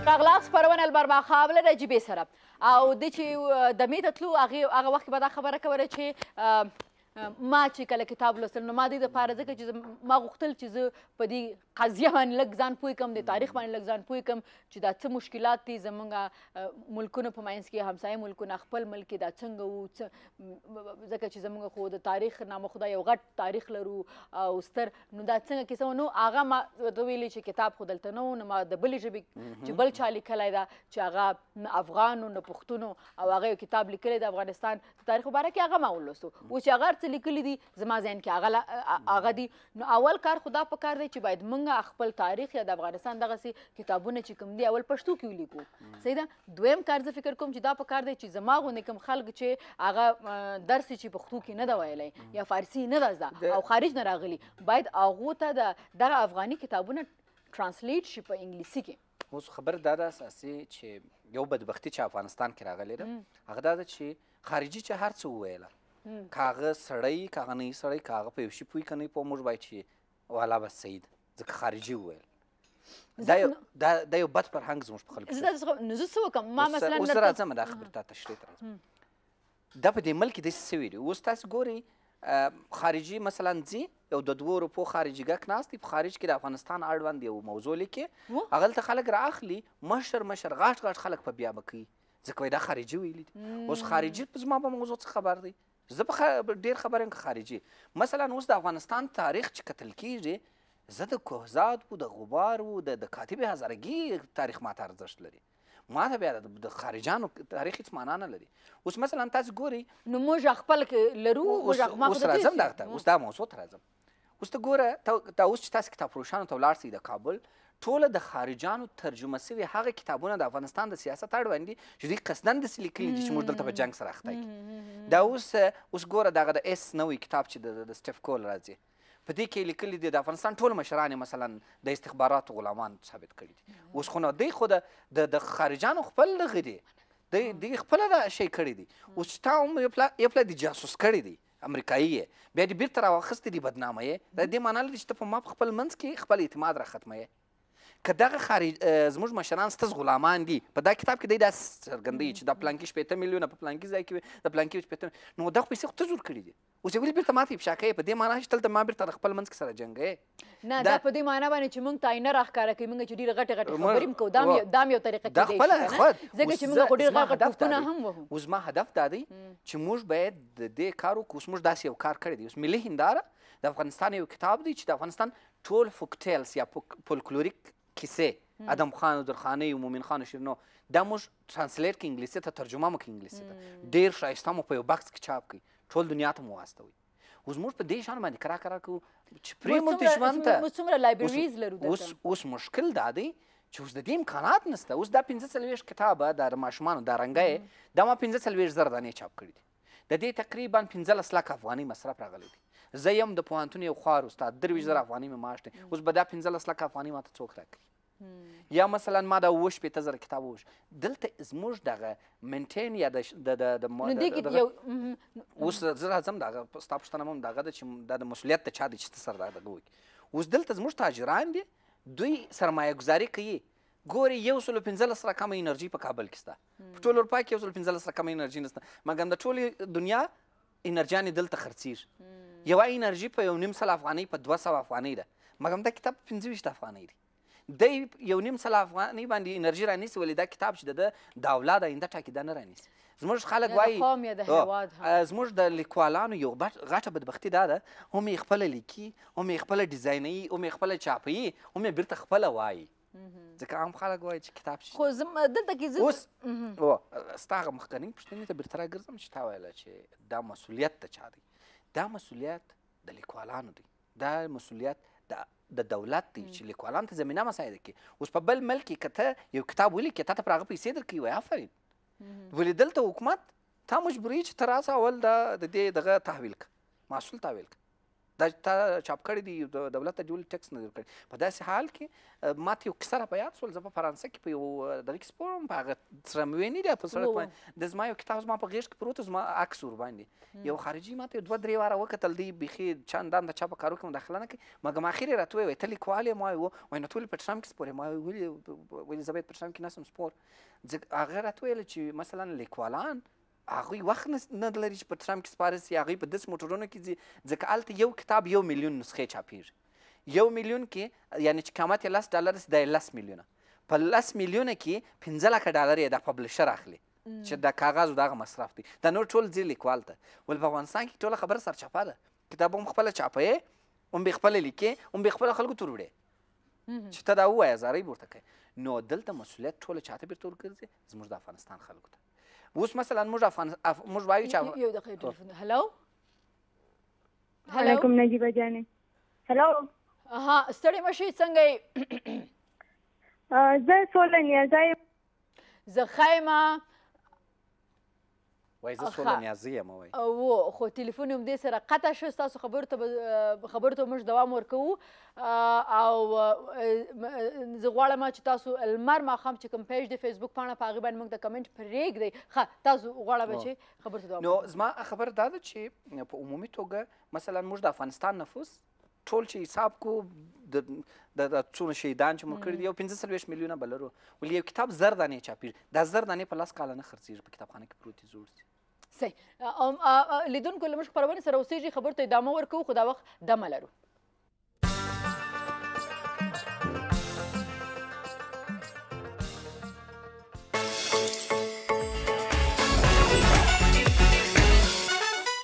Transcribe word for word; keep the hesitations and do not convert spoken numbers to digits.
راغلاست خپرونه البرمخاب له نجیبې سره او د چې دمې ته تلو هغه وخت کې به دا خبره کوله چې ما چې کله کتاب لوستل نو ما دې دپاره ځکه چې ما غوښتل چې زه په دې قضیه باندې لږ ځان پوه کړم د تاریخ باندې لږ ځان پوه کړم چې دا څه مشکلات دي زموږ ملکونو په منځ کې همسایه ملکونه خپل ملک دا څنګه وو ځکه چې زموږ خو د تاریخ نامخدا یو غټ تاریخ لرو او ستر نو دا څنګه کیسه نو هغه ما ورته ویلې چې کتاب خو دلته نه و نو ما د بلې ژبې چې بل چا لیکلی ده چې هغه نه افغان و نه پښتون او هغه یو کتاب لیکلی د افغانستان د تاریخ په باره کې هغه ما ولوستو اوس چې هغه څه لیکلي دي زما ذهن کې هغه هغه دي نو اول کار خو دا پکار دی چې باید موږ خپل تاریخ یا د افغانستان دغسې کتابونه چې کوم دي اول پښتو کې ولیکو صحیح ده دویم کار زه فکر کوم چې دا پکار دی چې زما غوندې کوم خلک چې هغه درس چې پښتو کې نه ده ویلی یا فارسي نه ده زده او خارج نه راغلي باید هغو ته د دغه افغاني کتابونه ټرانسلیټ شي په انګلیسي کې اوس خبر دا ده اساسي چې یو بدبختي چې افغانستان کې راغلې ده هغه دا ده چې خارجي چې هر څه وویله که هغه سړی که هغه نه سړی که هغه په یو شي پوه که نه پوه موږ باید چې والا بس صحیح ده ځکه خارجي وویل دا یو دا یو بد فرهنګ زموږ په خلکو نو زه څه وکړم ما مثلا اوس زه راځم دا خبرې ته تشریح ته راځم دا په دې ملک کې داسې سوي دي اوس تاسو ګورئ خارجي مثلا ځي یو د دوو روپو خارجي ګک ناست دي په خارج کې د افغانستان اړوند یو موضوع لیکي هغه دلته خلک رااخلي مشر مشر غاټ غاټ خلک په بیا به کوي ځکه وایي دا خارجي ویلي دي اوس خارجي زما په موضوع څه خبر دی زه په ډېر خبر یم که خارجي مثلا اوس د افغانستان تاریخ چې کتل کېږي زه د کوهزاد و د غبار و د کاتب هزارګي تاریخ ماته ارزښت لري ما ته بیا د خارجانو تاریخ هېڅ معنا نه لري اوس مثلا تاسو ګورئ نو موږ خپل لرو اوس راځم دغه ته اوس دا موضوع ته راځم اوس ته ګوره دا اوس چې تاسو کتابفروشانو ته ولاړ سئ د کابل ټوله د خارجانو ترجمه سوي هغه کتابونه د افغانستان د سیاست اړوند دي چې دوی قصدن داسې لیکلي دي چې موږ دلته په جنګ سره اخته کړي دا اوس اوس ګوره دغه د ایس نوی کتاب چې د سټیف کول راځي په دې کې لیکلي دي د افغانستان ټول مشران مثلا د استخباراتو غلامان ثابت کړي دي اوس خو نو دوی خو د د خارجانو خپل دغه دي دوی خپله دا شی کړي دي اوس چې تا هم یو پله د جاسوس کړي دي امریکایي یې بیا دې بیرته راواخیستې دي بدنامه یې دا دې معنا لري چې ته په ما په خپل منځ کې خپل اعتماد راختمه که دغه خارج زموږ مشران ستاسو غلامان دي په دا کتاب کې دی داسې څرګندوي چې دا پلانکي شپېته میلیونه په پلانکي ځای کې د پلانکي شپېته نو دغه پیسې خو ته زور کړي دي اوس یې ولې بیرته ماته افشا کوې په دې معنا چې دلته ما بیرته د خپل منځ کې سره جنګوې نه دا په دې معنا باندې چې موږ ته آینه راښکاره کوي موږ چې ډېرې غټې غټې خبرې هم کوو دا هم یو طریقه کېدی شي ځکه چې موږ خو ډېر غټ غټ پوښتنه هم وهو اوس زما هدف دا دی چې موږ باید د دې کار وکړو اوس موږ داسې یو کار کړی دی اوس ملي هنداره د افغانستان یو کتاب دی چې د افغانستان ټول فوکټیلز یا فولکلوریک کیسې ادم خان و درخانۍ و مومن خان و شیرینو دا موږ ترانسلیټ کړو انګلیسي ته ترجمه مو کړو انګلیسي ته ډېر ښایسته مو په یو بکس کې چاپ کړئ ټول دنیا ته مو واستوئ اوس موږ په دې شیانو باندې کرار کرار کوو چې پرېږدو ژوند ته موږ څومره لایبرریز لرو اوس اوس مشکل دا دی چې اوس د دې امکانات نشته اوس دا پنځه څلوېښت کتابه د ماشومانو دا رنګه دا ما پنځه څلوېښت زره دانې چاپ کړي دي د دې تقریبا پنځلس لک افغاني مصرف راغلی دی زه یم د پوهنتون یو خوار استاد درویشت زره افغاني مې معاش دی اوس به دا پنځلس لک افغاني ماته څوک راکړي یا مثلا ما دا اووه شپېته زره کتاب ووش دلته زموږ دغه منټین یا د اوس زه راځم دغه ستا پوښتنه هم دغه ده چې دا د مسؤلیت د چا دی چې ته سره دغه وکړي اوس دلته زموږ تاجران دي دوی سرمایه ګزاري کوي ګوري یو سلو پنځلس رقمه انرژي په کابل کې شته په ټول اروپا کې یو سلو پنځلس رقمه انرژي نشته مګر د ټولې دنیا انرجیانې دلته خرڅېږي یوه انرژي په یو نیم سل افغانۍ په دوه سوه افغانۍ ده مګر دا کتاب پنځه ویشت افغانۍ دی دی یو نیم سل افغانۍ باندې انرژي رانیسي ولې دا کتاب چې د د اولاد آینده ټاکي دا نه رانیسي زموږ خلک وایي زموږ د لیکوالانو یو غټه بدبختي دا ده هم یې خپله لیکي هم یې خپله ډیزاینوي هم یې خپله چاپوي هم یې بیرته خپله وایي ځکه عام خلک وایي چې کتاب شي خو دلته کې اوس ستا هغه مخکنۍ پوښتنې ته بیرته راګرځم چې تا ویله چې دا مسؤلیت د چا دی دا مسؤلیت د لیکوالانو دی دا مسؤلیت د دولت دی چې لیکوالانو ته زمینه مساعده کړي اوس په بل ملک کې که ته یو کتاب ولیکې تا ته پر هغه پیسې درکوي وایي آفرین ولې دلته حکومت تا مجبوري چې ته راسه اول د دې دغه تحویل کړه محصول تحویل کړه دا تا چاپ کړی دي د دولت ته ډول ټیکس نه درکړي په داسې حال کې ما ته یو کیسه راپه یاد شول زه په فرانسه کې په یو دغه کې سپورم په هغه سره مې ویني دی په سړک باندې د زما یو کتاب زما په غېږ کې پروت و زما عکس ورباندې یو خارجي ما ته دوه درې واره وکتل دی بیخي چندان د چا په کارو کې مداخله نه کوي مګم اخر یې راته وویل ته لیکوال یې ما وایي وایي نو ټول په ټرام کې سپور یې ما ویلي ولې زه باید په ټرام کې نسم سپور هغه راته ویل چې مثلا لیکوالان هغوی وخت نه لري چې په ټرام کې سپاره سي هغوی په داسې موټرونو کې ځي ځکه هلته یو کتاب یو میلیون نسخې چاپېږي یو میلیون کې یعنې چې قیمت یې لس ډالر سي دا یې لس میلیونه په لس میلیونه کې پنځه لکه ډالر یې د پبلشر اخلي چې د کاغذ دغه مصرف دی دا نور ټول ځي لیکوال ته ول په افغانستان کې ټوله خبره سرچپه ده کتاب هم خپله چاپوې هم به خپله لیکې هم به خپله خلکو ته وروړې چې ته دا ووایه زارۍ به ورته کوې نو دلته مسؤلیت ټوله چا ته بېرته ورګرځي زموږ د افغانستان خلکو ته اوس مثلا موږ افغان موږ وایو چې یو دقیقه ټلیفون هلو هلو علیکم نجیبه جانې هلو ها ستړې مه شئ څنګه یې زه سوله نیازه یم زه ښه یم وایي زه سوله نیازي یم وایي و خو تلیفون یې همدې سره قطع شو ستاسو خبرو ته به خبرو ته موږ دوام ورکوو او زه غواړم چې تاسو لمر ماښام چې کوم پیج دی فیسبوک پاڼه په هغې باندې موږ ته کمنټ پرېږدئ ښه تاسو غواړم چې خبرو ته دوام نو زما خبره دا ده چې په عمومي توګه مثلا موږ د افغانستان نفوس ټول چې حساب کو د څونه شهیدان چې مو کړي دي یو پنځه څلوېښت میلیونه به لرو ولې یو کتاب زر دانې چاپېږي دا زر دانې په لس کاله نه خرڅېږي په کتابخانه کې پروت دي زوړ دي صحیح لیدونکو له موږ خپرونې سره اوسېږي خبرو ته ادامه ورکوو خو دا وخت دمه لرو